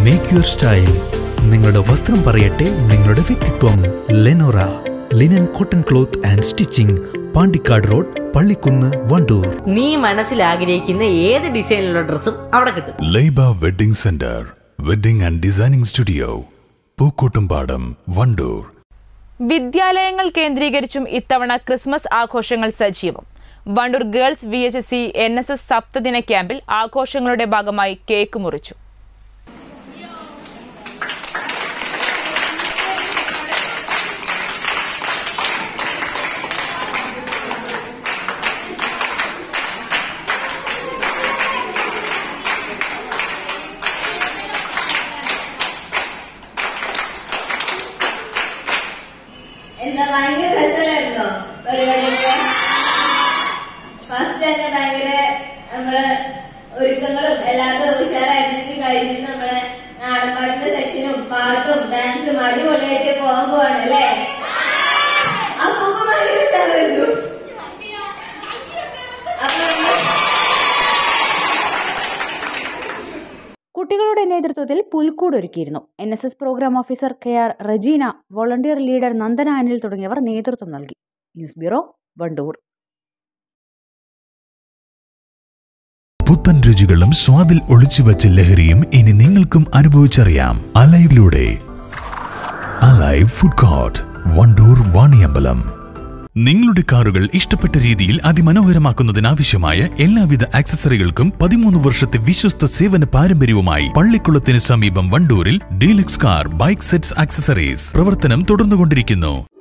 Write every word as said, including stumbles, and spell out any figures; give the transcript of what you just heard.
Make your style. നിങ്ങളുടെ വസ്ത്രം പറയട്ടെ നിങ്ങളുടെ വ്യക്തിത്വം. Lenora linen cotton cloth and stitching, Pandikkad road, Pallikkunnu, Wandoor. നീ മനസ്സിൽ ആഗ്രഹിക്കുന്ന ഏത് ഡിസൈനിലുള്ള ഡ്രസ്സും അവിടെ കിട്ടും. Laiba wedding centre, wedding and designing studio, Pookkottumpadam, Wandoor. വിദ്യാലയങ്ങൾ കേന്ദ്രീകരിച്ചും ഇത്തവണ ക്രിസ്മസ് ആഘോഷങ്ങൾ സജീവം. Wandoor girls V H S S N S S സപ്തദിന ക്യാമ്പിൽ ആഘോഷങ്ങളുടെ ഭാഗമായി കേക്ക് മുറിച്ചു. എന്താ ഭയങ്കര രസമല്ലായിരുന്നോ പരിപാടിയൊക്കെ? ഫസ്റ്റ് തന്നെ ഭയങ്കര നമ്മള് ഒരുക്കങ്ങളും എല്ലാത്തും ഉഷാറായിട്ട് കഴിഞ്ഞിട്ട് നമ്മളെ നാടൻപാട്ടിന്റെ സെക്ഷനും പാട്ടും ഡാൻസും അടിപൊളിയായിട്ട് പോകാൻ പോവാണ് അല്ലേ? അപ്പൊ ഭയങ്കര ഉഷാറായിരുന്നു. കുട്ടികളുടെ നേതൃത്വത്തിൽ പുൽക്കൂട് ഒരുക്കിയിരുന്നു. N S S program officer K R Rajeena, volunteer leader Nandana Anil തുടങ്ങിയവർ നേതൃത്വം നൽകി. News bureau, Wandoor. പുത്തൻ രുചികളും സ്വാദിൽ ഒളിച്ചുവെച്ച ലഹരിയും ഇനി നിങ്ങൾക്കും അനുഭവിച്ചറിയാം അലൈവിലൂടെ. Alive food court, Wandoor, Vaniyambalam. നിങ്ങളുടെ കാറുകൾ ഇഷ്ടപ്പെട്ട രീതിയിൽ അതിമനോഹരമാക്കുന്നതിനാവശ്യമായ എല്ലാവിധ ആക്സസറികൾക്കും പതിമൂന്ന് വർഷത്തെ വിശ്വസ്ത സേവന പാരമ്പര്യവുമായി പള്ളിക്കുളത്തിന് സമീപം വണ്ടൂരിൽ deluxe car bike sets accessories പ്രവർത്തനം തുടർന്നുകൊണ്ടിരിക്കുന്നു.